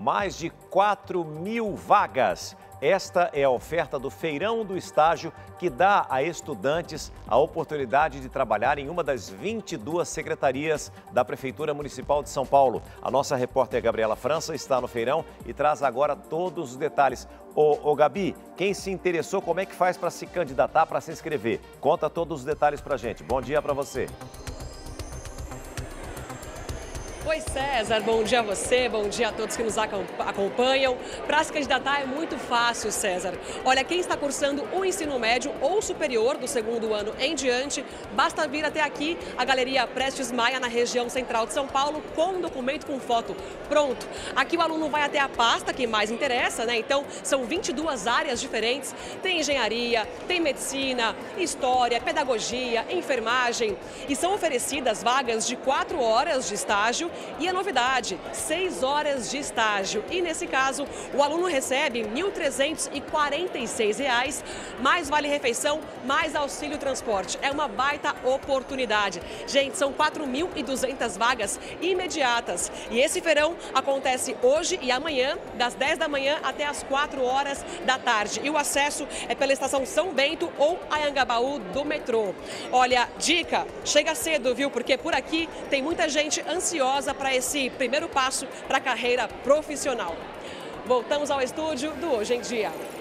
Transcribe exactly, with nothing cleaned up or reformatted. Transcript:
mais de quatro mil vagas. Esta é a oferta do Feirão do Estágio, que dá a estudantes a oportunidade de trabalhar em uma das vinte e duas secretarias da Prefeitura Municipal de São Paulo. A nossa repórter Gabriela França está no feirão e traz agora todos os detalhes. Ô, ô Gabi, quem se interessou, como é que faz para se candidatar, para se inscrever? Conta todos os detalhes para a gente. Bom dia para você. Oi César, bom dia a você, bom dia a todos que nos acompanham. Para se candidatar é muito fácil, César. Olha, quem está cursando o ensino médio ou superior do segundo ano em diante, basta vir até aqui, a Galeria Prestes Maia, na região central de São Paulo, com um documento com foto. Pronto. Aqui o aluno vai até a pasta que mais interessa, né? Então, são vinte e duas áreas diferentes. Tem engenharia, tem medicina, história, pedagogia, enfermagem. E são oferecidas vagas de quatro horas de estágio. E a novidade, seis horas de estágio. E nesse caso, o aluno recebe mil trezentos e quarenta e seis reais, mais vale-refeição, mais auxílio transporte. É uma baita oportunidade. Gente, são quatro mil e duzentas vagas imediatas. E esse feirão acontece hoje e amanhã, das dez da manhã até as quatro horas da tarde. E o acesso é pela estação São Bento ou Anhangabaú do metrô. Olha, dica, chega cedo, viu? Porque por aqui tem muita gente ansiosa para esse primeiro passo para a carreira profissional. Voltamos ao estúdio do Hoje em Dia.